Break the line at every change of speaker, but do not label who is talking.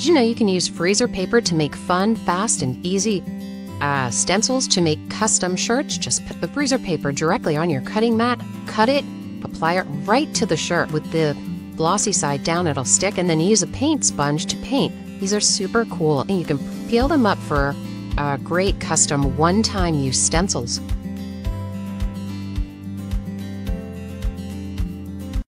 Did you know you can use freezer paper to make fun, fast, and easy stencils to make custom shirts? Just put the freezer paper directly on your cutting mat, cut it, apply it right to the shirt with the glossy side down. It'll stick, and then use a paint sponge to paint. These are super cool, and you can peel them up for great custom one-time use stencils.